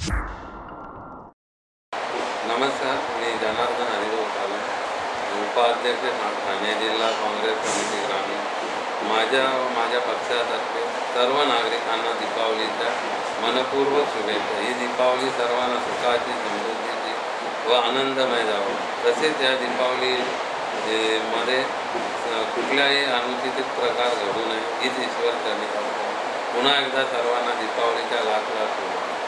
नमस्कार, मी जनार्दन हरिभाऊ कालम, उपाध्यक्ष ठाणे जिल्हा काँग्रेस समिती ग्रामीण। माझ्या पक्षातर्फे सर्व नागरिकांना दीपावलीच्या मनपूर्वक शुभेच्छा। ही दीपावली सर्वांना सुखाची, समृद्धीची व आनंदमय जावो। तसेच या दीपावली मध्ये कुठल्याही अनुचित प्रकार घडू नये हीच ईश्वर चरणी प्रार्थना। पुन्हा एकदा सर्वांना दीपावलीच्या लाख लाख शुभेच्छा।